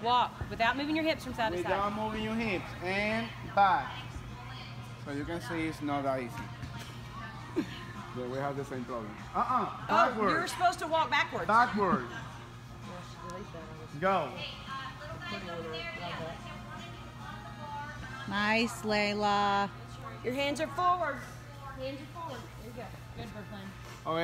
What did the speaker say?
walk without moving your hips from side to Without side. moving your hips and back. So you can see it's not that easy. Yeah, we have the same problem. Oh, Backward. you're supposed to walk backwards. Backward. Go. Nice, Layla. Your hands are forward. Hands are forward. There you go. Good, Brooklyn.